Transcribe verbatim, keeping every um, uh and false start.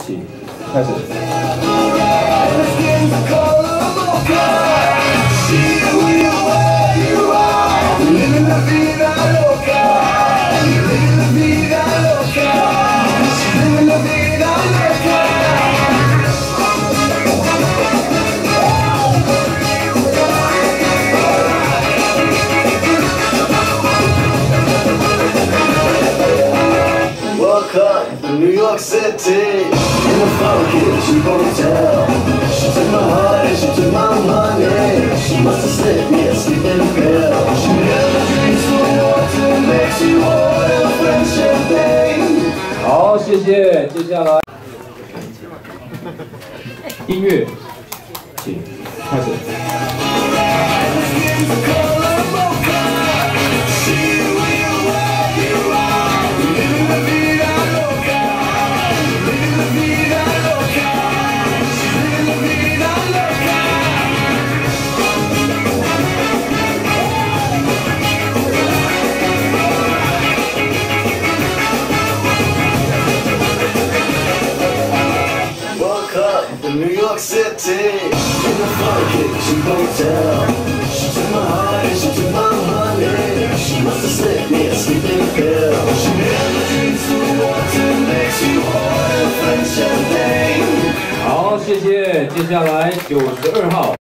请开始。 New York City, in the funky cheap hotel. She took my heart and she took my money. She must have slipped me a sleeping pill. She never drinks the water, makes you order French champagne. 好，谢谢。接下来，音乐，请开始。 New York City, in the funky cheap hotel. She took my heart and she took my money. She must have slipped me a sleeping pill. She never drinks the water, makes you order French champagne. 好，谢谢。接下来九十二号。